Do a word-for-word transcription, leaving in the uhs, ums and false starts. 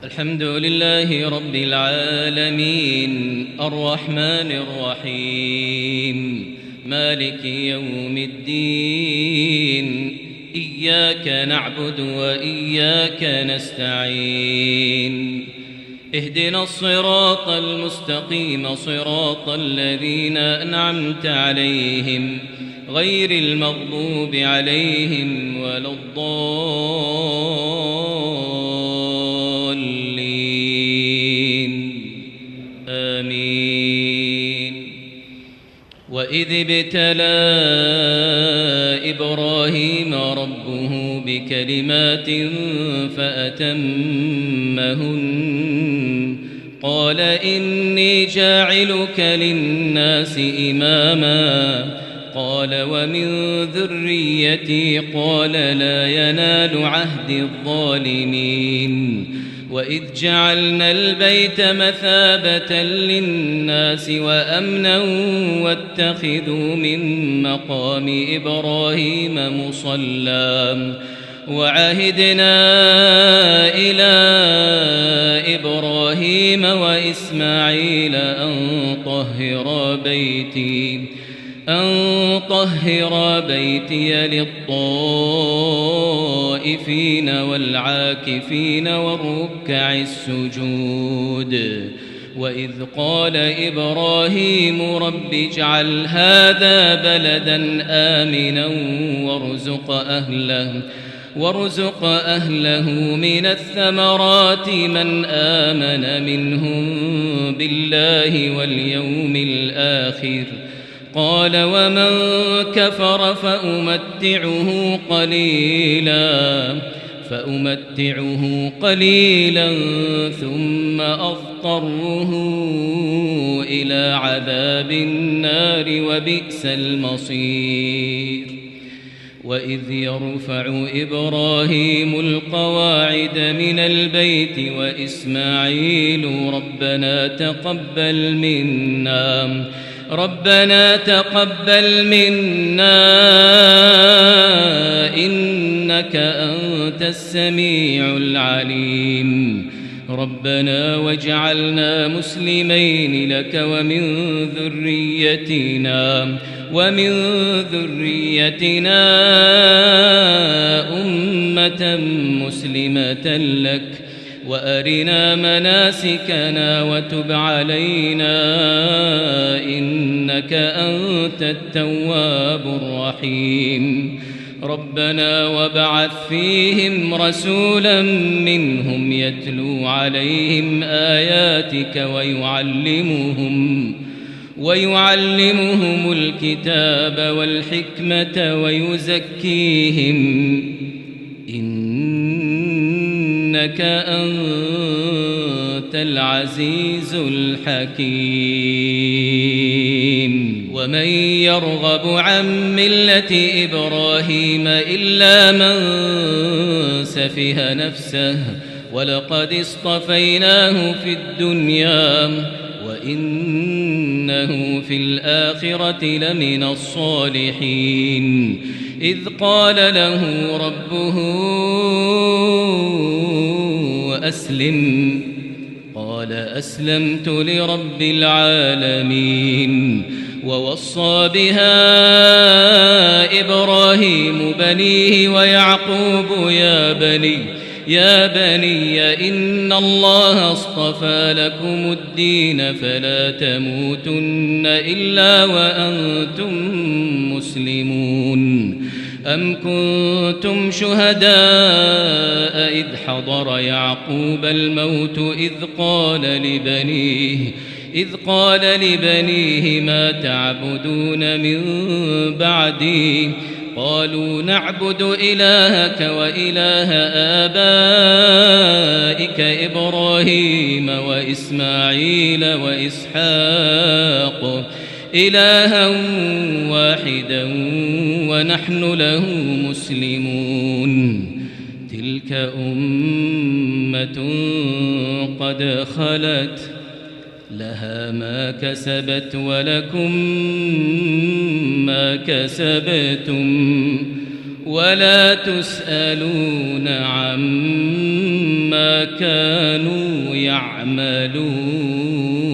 الحمد لله رب العالمين الرحمن الرحيم مالك يوم الدين إياك نعبد وإياك نستعين اهدنا الصراط المستقيم صراط الذين أنعمت عليهم غير المغضوب عليهم ولا الضالين آمين. وإذ ابتلى إبراهيم ربه بكلمات فأتمهن قال إني جاعلك للناس إماما قال ومن ذريتي قال لا ينال عهد الظالمين. وإذ جعلنا البيت مثابة للناس وأمنا واتخذوا من مقام إبراهيم مصلى وعهدنا إلى إبراهيم وإسماعيل أن طهرا بيتي أن طهر بيتي للطائفين والعاكفين والركع السجود. وإذ قال إبراهيم رب اجعل هذا بلدا آمنا وارزق أهله وارزق أهله من الثمرات من آمن منهم بالله واليوم الآخر قال ومن كفر فأمتعه قليلا فأمتعه قليلا ثم أضطره إلى عذاب النار وبئس المصير. وإذ يرفع إبراهيم القواعد من البيت وإسماعيل ربنا تقبل منا ربنا تقبل منا إنك أنت السميع العليم ربنا واجعلنا مسلمين لك ومن ذريتنا ومن ذريتنا أمة مسلمة لك وأرنا مناسكنا وتب علينا إنك أنت التواب الرحيم. ربنا وابعث فيهم رسولا منهم يتلو عليهم آياتك ويعلمهم ويعلمهم الكتاب والحكمة ويزكيهم إنك أنت العزيز الحكيم. ومن يرغب عن ملة إبراهيم إلا من سفه نفسه ولقد اصطفيناه في الدنيا وإنه في الآخرة لمن الصالحين. إذ قال له ربه أسلم قال أسلمت لرب العالمين. ووصى بها إبراهيم بنيه ويعقوب يا بني يا بني إن الله اصطفى لكم الدين فلا تموتن إلا وأنتم مسلمون. أم كنتم شهداء إذ حضر يعقوب الموت إذ قال لبنيه إذ قال لبنيه ما تعبدون من بعدي قالوا نعبد إلهك وإله آبائك إبراهيم وإسماعيل وإسحاق إلها واحدا ونحن له مسلمون. تلك أمة قد خلت لها ما كسبت ولكم ما كسبتم ولا تسألون عما كانوا يعملون.